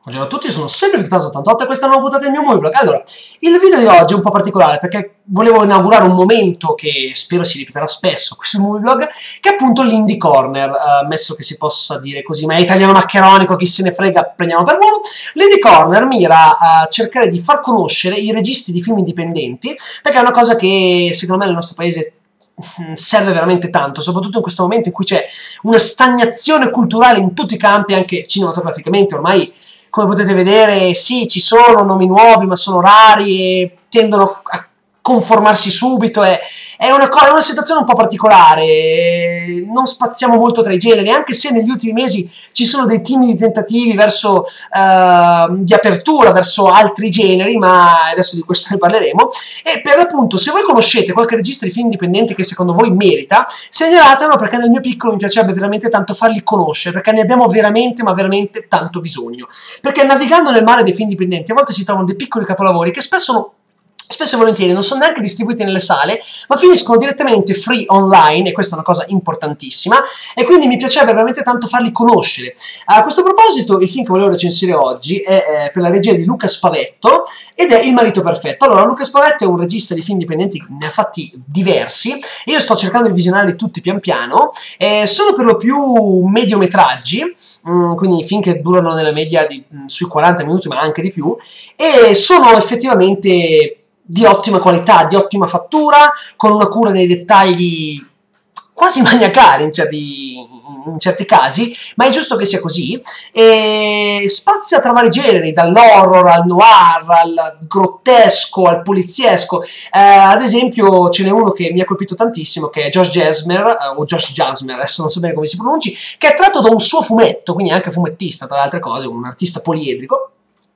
Buongiorno a tutti, sono sempre Victor88 e questa è una nuova puntata del mio Movieblog. Allora, il video di oggi è un po' particolare perché volevo inaugurare un momento che spero si ripeterà spesso qui sul Movieblog, che è appunto l'Indie Corner, ammesso che si possa dire così, ma è italiano maccheronico, chi se ne frega, prendiamo per buono. L'Indie Corner mira a cercare di far conoscere i registi di film indipendenti, perché è una cosa che secondo me nel nostro paese serve veramente tanto, soprattutto in questo momento in cui c'è una stagnazione culturale in tutti i campi, anche cinematograficamente. Ormai, come potete vedere, sì, ci sono nomi nuovi, ma sono rari e tendono a conformarsi subito. È una situazione un po' particolare, non spaziamo molto tra i generi, anche se negli ultimi mesi ci sono dei timidi tentativi verso di apertura verso altri generi, ma adesso di questo ne parleremo. E per l'appunto, se voi conoscete qualche regista di film indipendente che secondo voi merita, segnalatelo, perché nel mio piccolo mi piacerebbe veramente tanto farli conoscere, perché ne abbiamo veramente, ma veramente tanto bisogno. Perché navigando nel mare dei film indipendenti a volte si trovano dei piccoli capolavori che spesso e volentieri non sono neanche distribuiti nelle sale, ma finiscono direttamente free online, e questa è una cosa importantissima, e quindi mi piacerebbe veramente tanto farli conoscere. A questo proposito, il film che volevo recensire oggi è per la regia di Luca Spavetto, ed è Il marito perfetto. Allora, Luca Spavetto è un regista di film indipendenti, ne ha fatti diversi, e io sto cercando di visionarli tutti pian piano. Sono per lo più mediometraggi, quindi film che durano nella media sui 40 minuti, ma anche di più, e sono effettivamente di ottima qualità, di ottima fattura, con una cura nei dettagli quasi maniacali in certi casi, ma è giusto che sia così, e spazia tra vari generi, dall'horror al noir, al grottesco, al poliziesco. Ad esempio ce n'è uno che mi ha colpito tantissimo, che è Josh Jasmer, o Josh Jasmer, adesso non so bene come si pronunci, che è tratto da un suo fumetto, quindi anche fumettista tra le altre cose, un artista poliedrico.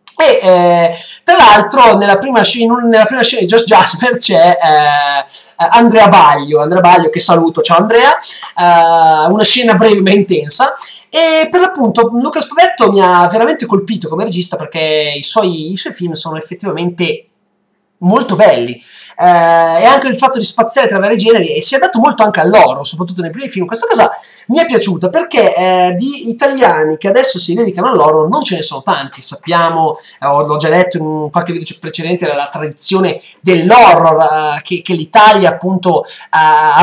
E tra l'altro nella prima scena di Josh Jasper c'è Andrea Baglio, che saluto, ciao Andrea, una scena breve ma intensa. E per l'appunto Luca Spavetto mi ha veramente colpito come regista, perché i suoi film sono effettivamente molto belli, e anche il fatto di spaziare tra vari generi, e si è dato molto anche all'horror, soprattutto nei primi film. Questa cosa mi è piaciuta perché di italiani che adesso si dedicano all'horror non ce ne sono tanti. Sappiamo, l'ho già detto in qualche video precedente, la tradizione dell'horror, che l'Italia appunto ha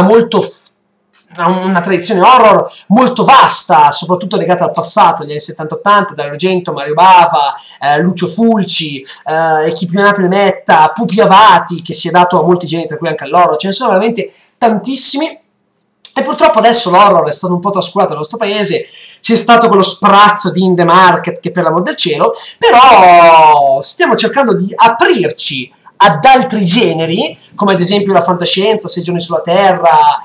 una tradizione horror molto vasta, soprattutto legata al passato, agli anni 70-80, Dario Argento, Mario Bava, Lucio Fulci, e chi più ne ha più ne metta, Pupi Avati, che si è dato a molti generi, tra cui anche all'horror. Ce ne sono veramente tantissimi, e purtroppo adesso l'horror è stato un po' trascurato nel nostro paese. C'è stato quello sprazzo di In The Market, che per l'amor del cielo, però stiamo cercando di aprirci ad altri generi, come ad esempio la fantascienza, 6 giorni sulla Terra,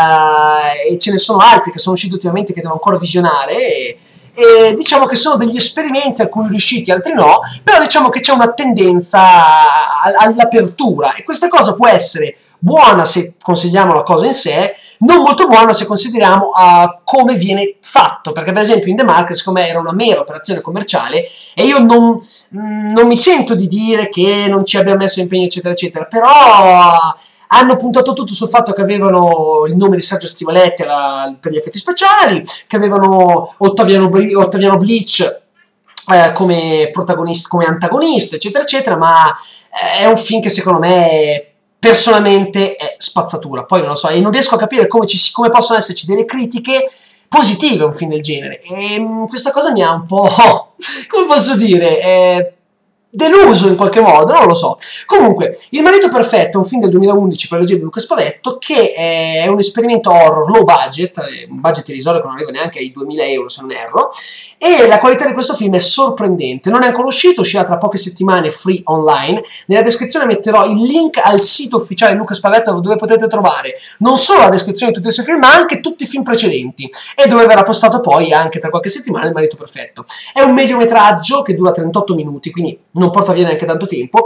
e ce ne sono altri che sono usciti ultimamente che devo ancora visionare, e diciamo che sono degli esperimenti, alcuni riusciti, altri no, però diciamo che c'è una tendenza all'apertura, e questa cosa può essere buona se consideriamo la cosa in sé, non molto buona se consideriamo come viene fatto, perché per esempio In The Market secondo me era una mera operazione commerciale, e io non mi sento di dire che non ci abbia messo impegno eccetera eccetera, però hanno puntato tutto sul fatto che avevano il nome di Sergio Stivaletti per gli effetti speciali, che avevano Ottaviano Bleach come protagonista, come antagonista, eccetera eccetera, ma è un film che secondo me personalmente è spazzatura. Poi non lo so, e non riesco a capire come possono esserci delle critiche positive a un film del genere, e questa cosa mi ha un po', come posso dire, deluso in qualche modo, non lo so. Comunque, Il marito perfetto è un film del 2011 per la regia di Luca Spavetto, che è un esperimento horror low budget, un budget irrisorio che non arriva neanche ai 2000 euro se non erro, e la qualità di questo film è sorprendente. Non è ancora uscito, uscirà tra poche settimane free online. Nella descrizione metterò il link al sito ufficiale di Luca Spavetto, dove potete trovare non solo la descrizione di tutti i suoi film, ma anche tutti i film precedenti, e dove verrà postato poi anche tra qualche settimana Il marito perfetto. È un mediometraggio che dura 38 minuti, quindi non porta via neanche tanto tempo,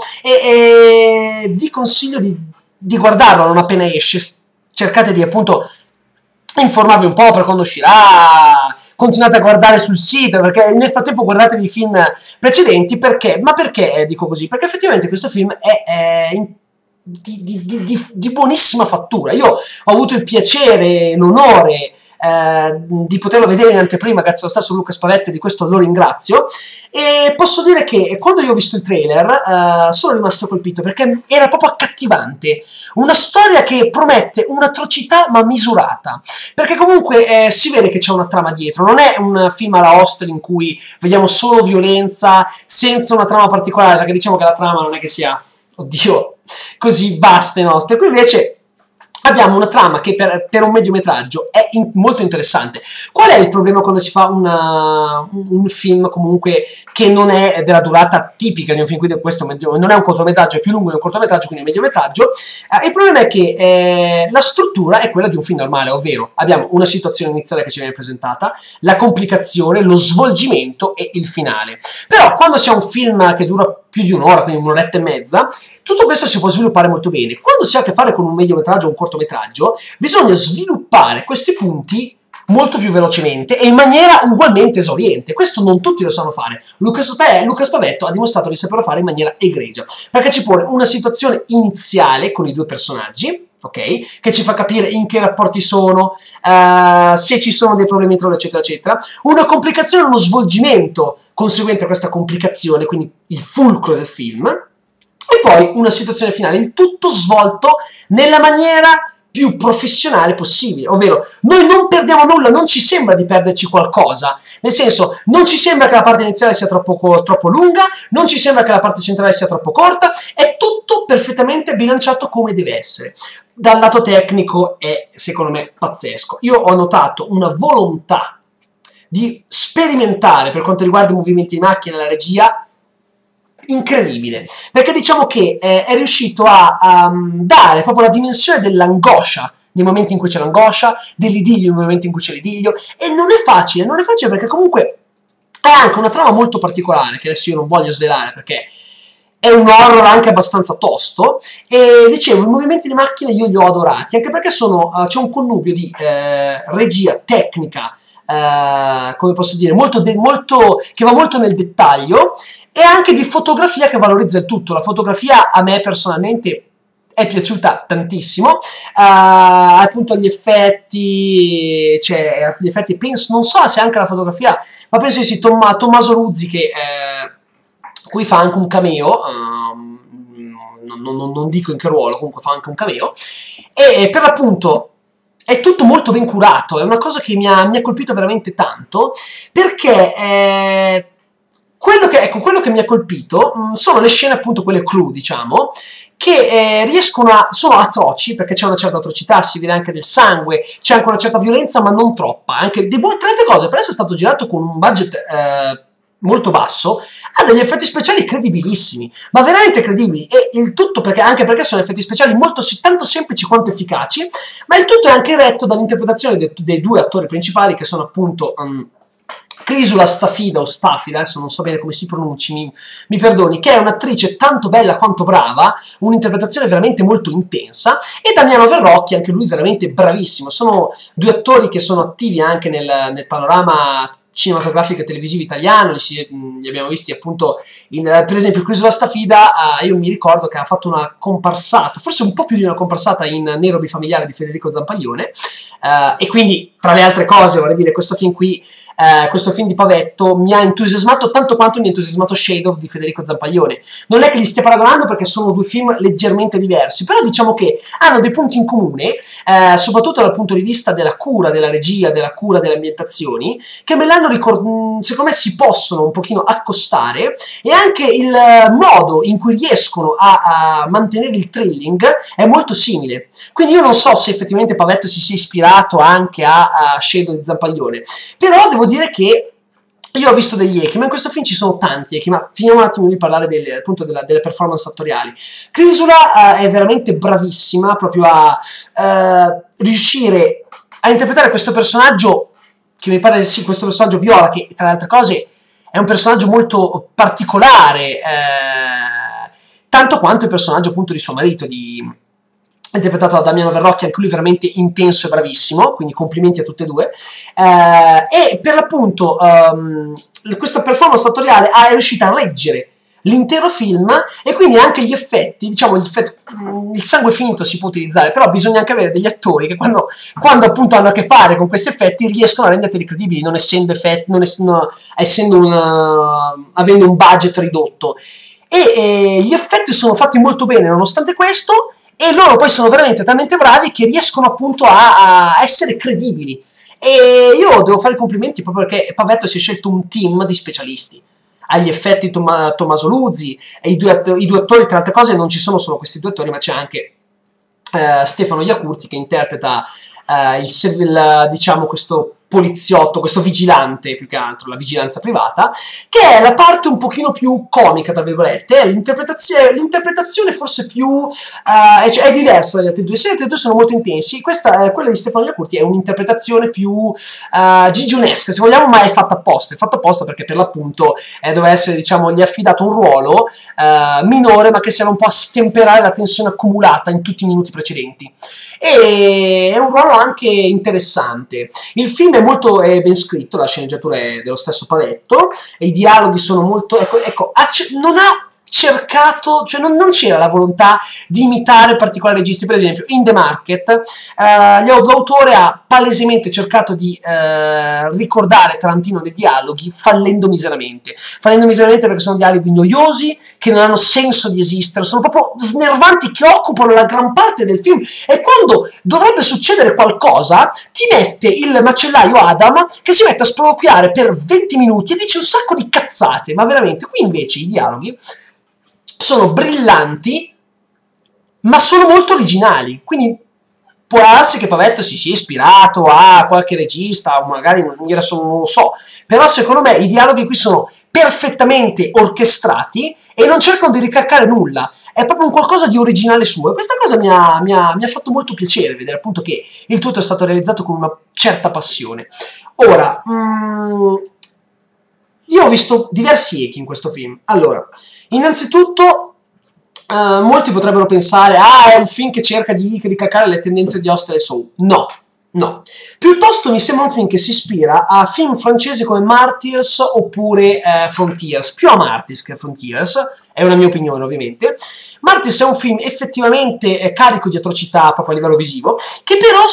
e vi consiglio di guardarlo non appena esce. Cercate di appunto informarvi un po' per quando uscirà, continuate a guardare sul sito, perché nel frattempo guardatevi i film precedenti. Perché? Ma perché dico così? Perché effettivamente questo film è di buonissima fattura. Io ho avuto il piacere, l'onore di poterlo vedere in anteprima grazie allo stesso Luca Spavetto, e di questo lo ringrazio. E posso dire che quando io ho visto il trailer sono rimasto colpito, perché era proprio accattivante, una storia che promette un'atrocità ma misurata, perché comunque si vede che c'è una trama dietro, non è un film alla Hostel in cui vediamo solo violenza senza una trama particolare, perché diciamo che la trama non è che sia, oddio, così vasta e nostra. Qui invece abbiamo una trama che per un mediometraggio è molto interessante. Qual è il problema quando si fa un film comunque che non è della durata tipica di un film? Quindi questo non è un cortometraggio, è più lungo di un cortometraggio, quindi è un mediometraggio. Il problema è che la struttura è quella di un film normale, ovvero abbiamo una situazione iniziale che ci viene presentata, la complicazione, lo svolgimento e il finale. Però quando si ha un film che dura più di un'ora, quindi un'oretta e mezza, tutto questo si può sviluppare molto bene. Quando si ha a che fare con un mediometraggio o un cortometraggio, bisogna sviluppare questi punti molto più velocemente e in maniera ugualmente esauriente. Questo non tutti lo sanno fare. Luca Spavetto ha dimostrato di saperlo fare in maniera egregia, perché ci pone una situazione iniziale con i due personaggi, ok? Che ci fa capire in che rapporti sono, se ci sono dei problemi tra loro, eccetera, eccetera. Una complicazione, uno svolgimento conseguente a questa complicazione, quindi il fulcro del film, e poi una situazione finale, il tutto svolto nella maniera più professionale possibile, ovvero noi non perdiamo nulla, non ci sembra di perderci qualcosa, nel senso non ci sembra che la parte iniziale sia troppo lunga, non ci sembra che la parte centrale sia troppo corta, è tutto perfettamente bilanciato come deve essere. Dal lato tecnico è, secondo me, pazzesco. Io ho notato una volontà di sperimentare per quanto riguarda i movimenti di macchina e la regia incredibile, perché diciamo che è riuscito a dare proprio la dimensione dell'angoscia nei momenti in cui c'è l'angoscia, dell'idillio nei momenti in cui c'è l'idillio, e non è facile perché comunque è anche una trama molto particolare, che adesso io non voglio svelare perché è un horror anche abbastanza tosto, e dicevo, i movimenti di macchina io li ho adorati, anche perché c'è un connubio di regia, tecnica, come posso dire, che va molto nel dettaglio, e anche di fotografia che valorizza il tutto. La fotografia a me personalmente è piaciuta tantissimo, appunto gli effetti, penso, non so se anche la fotografia, ma penso di sì, Tommaso Ruzzi, che qui fa anche un cameo, non dico in che ruolo, comunque fa anche un cameo, e per l'appunto è tutto molto ben curato, è una cosa che mi ha colpito veramente tanto, perché quello che mi ha colpito sono le scene, appunto quelle clou, diciamo, che sono atroci, perché c'è una certa atrocità, si vede anche del sangue, c'è anche una certa violenza, ma non troppa, anche tra le altre cose, per essere stato girato con un budget molto basso, ha degli effetti speciali credibilissimi, ma veramente credibili, e il tutto anche perché sono effetti speciali tanto semplici quanto efficaci, ma il tutto è anche retto dall'interpretazione dei due attori principali, che sono appunto Crisula Stafida o Stafida, adesso non so bene come si pronunci, mi perdoni, che è un'attrice tanto bella quanto brava, un'interpretazione veramente molto intensa, e Damiano Verrocchi, anche lui veramente bravissimo. Sono due attori che sono attivi anche nel panorama cinematografico e televisivo italiano, li abbiamo visti appunto per esempio Crisula Stafida, io mi ricordo che ha fatto una comparsata, forse un po' più di una comparsata in Nero bifamiliare di Federico Zampaglione, e quindi tra le altre cose vorrei dire, questo film di Pavetto mi ha entusiasmato tanto quanto mi ha entusiasmato Shade of di Federico Zampaglione. Non è che li stia paragonando, perché sono due film leggermente diversi, però diciamo che hanno dei punti in comune, soprattutto dal punto di vista della cura della regia, della cura delle ambientazioni, che me l'hanno secondo me si possono un pochino accostare, e anche il modo in cui riescono a mantenere il thrilling è molto simile. Quindi io non so se effettivamente Pavetto si sia ispirato anche a Shade di Zampaglione, però devo dire che io ho visto degli echi, ma in questo film ci sono tanti echi, ma finiamo un attimo di parlare appunto delle performance attoriali. Crisula è veramente bravissima proprio a riuscire a interpretare questo personaggio, che mi pare sì, questo personaggio Viola, che tra le altre cose è un personaggio molto particolare, tanto quanto il personaggio appunto di suo marito, interpretato da Damiano Verrocchi, anche lui veramente intenso e bravissimo, quindi complimenti a tutte e due, e per l'appunto questa performance attoriale è riuscita a reggere l'intero film, e quindi anche gli effetti, diciamo il sangue finto si può utilizzare, però bisogna anche avere degli attori che quando appunto hanno a che fare con questi effetti riescono a renderli credibili, non essendo effetti, avendo un budget ridotto. E gli effetti sono fatti molto bene nonostante questo, e loro poi sono veramente talmente bravi che riescono appunto a essere credibili. E io devo fare i complimenti proprio perché Pavetto si è scelto un team di specialisti. Agli effetti Tommaso Luzzi, e i due attori, tra altre cose non ci sono solo questi due attori, ma c'è anche Stefano Iacurti che interpreta diciamo questo poliziotto, questo vigilante, più che altro, la vigilanza privata, che è la parte un pochino più comica, tra virgolette, è l'interpretazione forse più è diversa dagli altri due, se gli altri due sono molto intensi, quella di Stefano Iacurti è un'interpretazione più gigionesca, se vogliamo, ma è fatta apposta perché per l'appunto doveva essere, diciamo, gli è affidato un ruolo minore, ma che serve un po' a stemperare la tensione accumulata in tutti i minuti precedenti. E è un ruolo anche interessante. Il film è molto ben scritto, la sceneggiatura è dello stesso Pavetto, e i dialoghi sono molto... Ecco, non ha cercato, cioè non c'era la volontà di imitare particolari registi. Per esempio in The Market l'autore ha palesemente cercato di ricordare Tarantino nei dialoghi, fallendo miseramente perché sono dialoghi noiosi, che non hanno senso di esistere, sono proprio snervanti, che occupano la gran parte del film, e quando dovrebbe succedere qualcosa ti mette il macellaio Adam che si mette a sproloquiare per 20 minuti e dice un sacco di cazzate, ma veramente. Qui invece i dialoghi sono brillanti, ma sono molto originali, quindi può darsi che Pavetto si sia ispirato a qualche regista, o magari non lo so, però secondo me i dialoghi qui sono perfettamente orchestrati e non cercano di ricalcare nulla, è proprio un qualcosa di originale suo, e questa cosa mi ha fatto molto piacere, vedere appunto che il tutto è stato realizzato con una certa passione. Ora, io ho visto diversi echi in questo film. Allora, innanzitutto molti potrebbero pensare è un film che cerca di ricalcare le tendenze di Hostel e Soul. No, piuttosto mi sembra un film che si ispira a film francesi come Martyrs oppure Frontiers, più a Martyrs che a Frontiers, è una mia opinione ovviamente. Martyrs è un film effettivamente carico di atrocità proprio a livello visivo, che però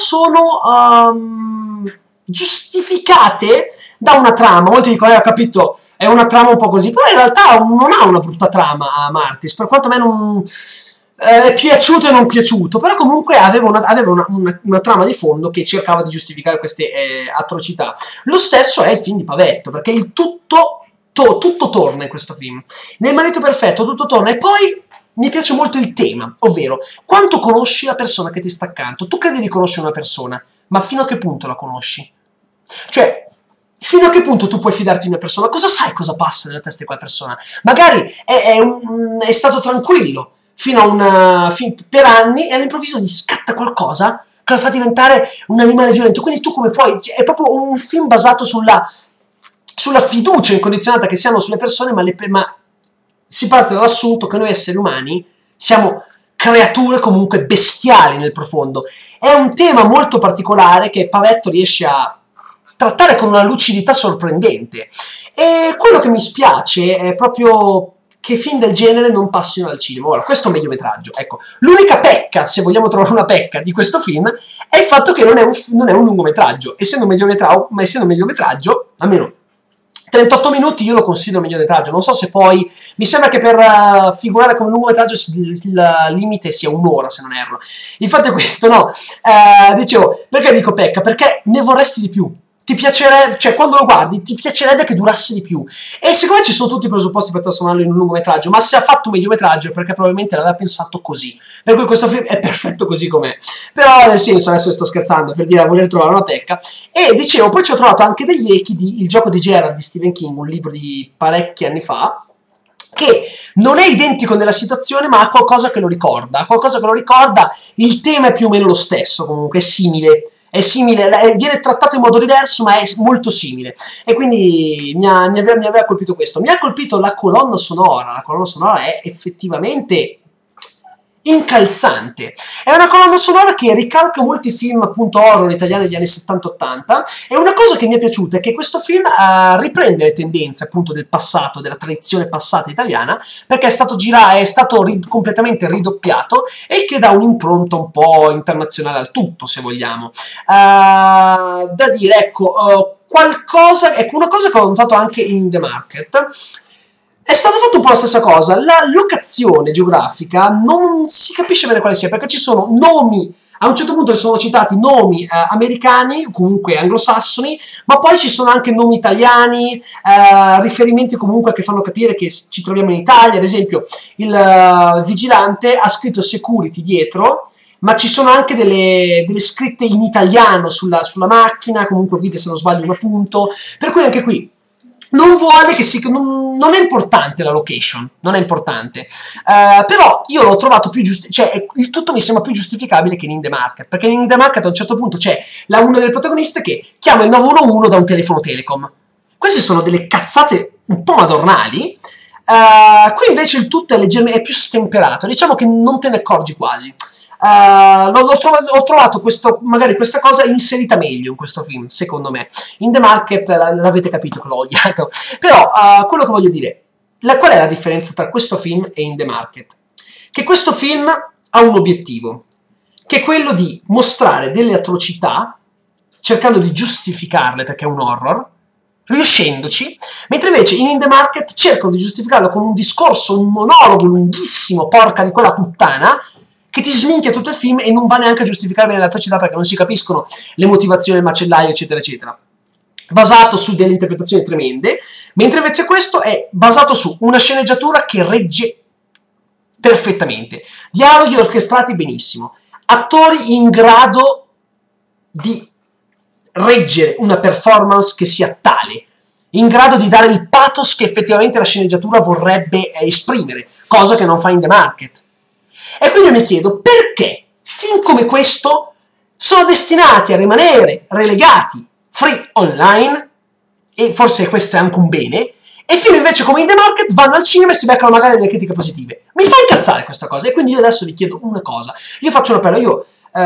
sono giustificate da una trama. Molti dicono, ho capito, è una trama un po' così, però in realtà non ha una brutta trama a Martyrs, per quanto a me non è piaciuto e non piaciuto, però comunque aveva una trama di fondo che cercava di giustificare queste atrocità. Lo stesso è il film di Pavetto, perché il tutto torna in questo film. Nel Marito Perfetto tutto torna, e poi mi piace molto il tema, ovvero quanto conosci la persona che ti sta accanto. Tu credi di conoscere una persona, ma fino a che punto la conosci? Cioè, fino a che punto tu puoi fidarti di una persona? Cosa sai cosa passa nella testa di quella persona? Magari è stato tranquillo per anni, e all'improvviso gli scatta qualcosa che lo fa diventare un animale violento. Quindi tu come puoi... È proprio un film basato sulla fiducia incondizionata che si hanno sulle persone, ma si parte dall'assunto che noi esseri umani siamo creature comunque bestiali nel profondo. È un tema molto particolare che Pavetto riesce a trattare con una lucidità sorprendente, e quello che mi spiace è proprio che film del genere non passino al cinema. Ora, questo è un mediometraggio, ecco, l'unica pecca, se vogliamo trovare una pecca di questo film, è il fatto che non è un lungometraggio, essendo un mediometraggio, almeno 38 minuti io lo considero mediometraggio. Non so se poi, mi sembra che per figurare come lungometraggio il limite sia un'ora, se non erro. Il fatto è questo, no? Dicevo, perché dico pecca? Perché ne vorresti di più. Ti piacerebbe, cioè quando lo guardi ti piacerebbe che durasse di più, e secondo me ci sono tutti i presupposti per trasformarlo in un lungometraggio, ma se ha fatto un mediometraggio è perché probabilmente l'aveva pensato così, per cui questo film è perfetto così com'è. Però nel senso, adesso sto scherzando, per dire, a voler trovare una pecca. E dicevo, poi ci ho trovato anche degli echi di Il gioco di Gerald di Stephen King, un libro di parecchi anni fa, che non è identico nella situazione, ma ha qualcosa che lo ricorda, il tema è più o meno lo stesso, comunque è simile, viene trattato in modo diverso, ma è molto simile, e quindi mi aveva colpito questo. Mi ha colpito la colonna sonora è effettivamente incalzante. È una colonna sonora che ricalca molti film appunto horror italiani degli anni 70-80, e una cosa che mi è piaciuta è che questo film riprende le tendenze appunto del passato, della tradizione passata italiana, perché è stato completamente ridoppiato, e il che dà un'impronta un po' internazionale al tutto, se vogliamo. Da dire, ecco, una cosa che ho notato anche in The Market è stata fatta un po' la stessa cosa. La locazione geografica non si capisce bene quale sia, perché ci sono nomi, a un certo punto sono citati nomi americani, comunque anglosassoni, ma poi ci sono anche nomi italiani, riferimenti comunque che fanno capire che ci troviamo in Italia. Ad esempio il vigilante ha scritto security dietro, ma ci sono anche delle scritte in italiano sulla macchina, comunque vede se non sbaglio un appunto, per cui anche qui non vuole che non è importante la location, non è importante, però io l'ho trovato più cioè il tutto mi sembra più giustificabile che in The Market, perché in The Market a un certo punto c'è una delle protagoniste che chiama il 911 da un telefono Telecom. Queste sono delle cazzate un po' madornali. Qui invece il tutto è più stemperato, diciamo che non te ne accorgi quasi. Ho trovato magari questa cosa inserita meglio in questo film, secondo me. In The Market l'avete capito che l'ho odiato, però quello che voglio dire, qual è la differenza tra questo film e In The Market? Che questo film ha un obiettivo, che è quello di mostrare delle atrocità, cercando di giustificarle perché è un horror, riuscendoci, mentre invece in The Market cercano di giustificarlo con un discorso, un monologo lunghissimo, porca di quella puttana, che ti sminchia tutto il film e non va neanche a giustificare bene l'atrocità, perché non si capiscono le motivazioni del macellaio, eccetera, eccetera. Basato su delle interpretazioni tremende, mentre invece questo è basato su una sceneggiatura che regge perfettamente, dialoghi orchestrati benissimo, attori in grado di reggere una performance che sia tale, in grado di dare il pathos che effettivamente la sceneggiatura vorrebbe esprimere, cosa che non fa in The Market. E quindi io mi chiedo perché film come questo sono destinati a rimanere relegati free online, e forse questo è anche un bene, e film invece come In The Market vanno al cinema e si beccano magari delle critiche positive. Mi fa incazzare questa cosa, e quindi io adesso vi chiedo una cosa. Io faccio un appello, io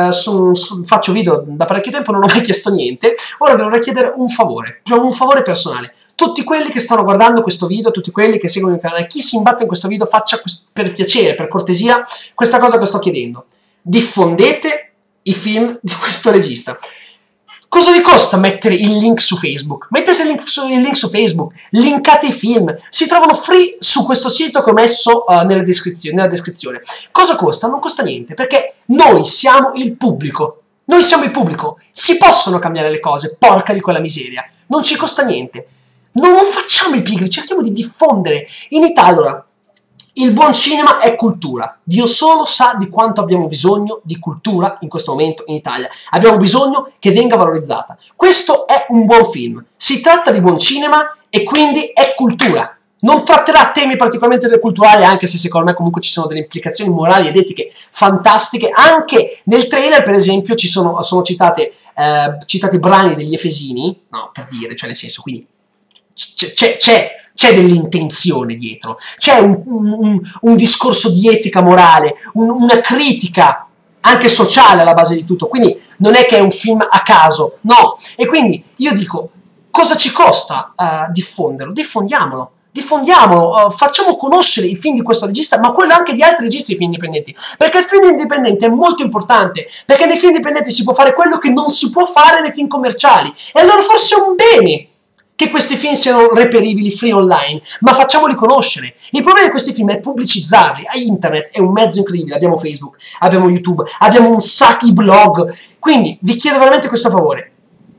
faccio video da parecchio tempo, non ho mai chiesto niente, ora vi vorrei chiedere un favore, cioè un favore personale. Tutti quelli che stanno guardando questo video, tutti quelli che seguono il canale, chi si imbatte in questo video, faccia per piacere, per cortesia, questa cosa che sto chiedendo. Diffondete i film di questo regista. Cosa vi costa mettere il link su Facebook? Mettete il link su Facebook, linkate i film, si trovano free su questo sito che ho messo nella descrizione. Cosa costa? Non costa niente, perché noi siamo il pubblico. Noi siamo il pubblico. Si possono cambiare le cose, porca di quella miseria. Non ci costa niente. Non facciamo i pigri, cerchiamo di diffondere. In Italia, allora, il buon cinema è cultura. Dio solo sa di quanto abbiamo bisogno di cultura in questo momento in Italia. Abbiamo bisogno che venga valorizzata. Questo è un buon film. Si tratta di buon cinema e quindi è cultura. Non tratterà temi particolarmente culturali, anche se secondo me comunque ci sono delle implicazioni morali ed etiche fantastiche. Anche nel trailer, per esempio, sono citati brani degli Efesini, no, per dire, cioè nel senso, quindi c'è dell'intenzione dietro, c'è un discorso di etica morale, una critica anche sociale alla base di tutto, quindi non è che è un film a caso, no. E quindi io dico, cosa ci costa diffonderlo? Diffondiamolo, facciamo conoscere i film di questo regista, ma quello anche di altri registi di film indipendenti, perché il film indipendente è molto importante, perché nei film indipendenti si può fare quello che non si può fare nei film commerciali, e allora forse è un bene che questi film siano reperibili free online, ma facciamoli conoscere. Il problema di questi film è pubblicizzarli. Internet è un mezzo incredibile, abbiamo Facebook, abbiamo YouTube, abbiamo un sacco di blog, quindi vi chiedo veramente questo favore: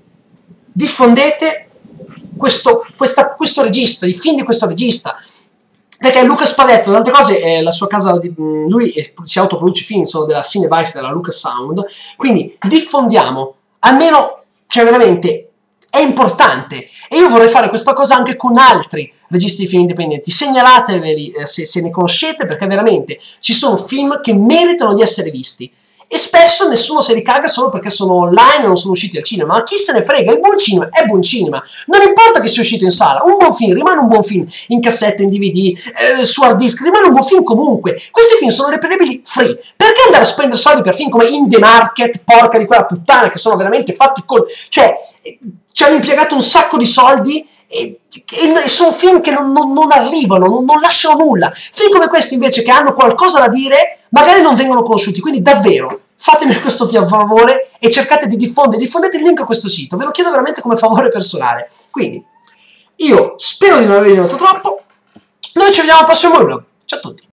diffondete questo regista, i film di questo regista, perché Luca Spavetto, tante cose, la sua casa, lui si autoproduce film, sono della Cinevice, della Lucas Sound, quindi diffondiamo, almeno, cioè veramente è importante, e io vorrei fare questa cosa anche con altri registi di film indipendenti. Segnalateveli se ne conoscete, perché veramente ci sono film che meritano di essere visti, E spesso nessuno se li caga solo perché sono online e non sono usciti al cinema, ma chi se ne frega, il buon cinema è buon cinema, non importa che sia uscito in sala, un buon film rimane un buon film, in cassetta, in DVD, su hard disk, rimane un buon film comunque. Questi film sono reperibili free, perché andare a spendere soldi per film come In The Market, porca di quella puttana, che sono veramente fatti con... cioè, ci hanno impiegato un sacco di soldi e sono film che non arrivano, non lasciano nulla. Film come questi invece che hanno qualcosa da dire magari non vengono conosciuti, quindi davvero fatemi questo favore e cercate di diffondete il link a questo sito, ve lo chiedo veramente come favore personale. Quindi io spero di non avervi detto troppo, noi ci vediamo al prossimo vlog, ciao a tutti.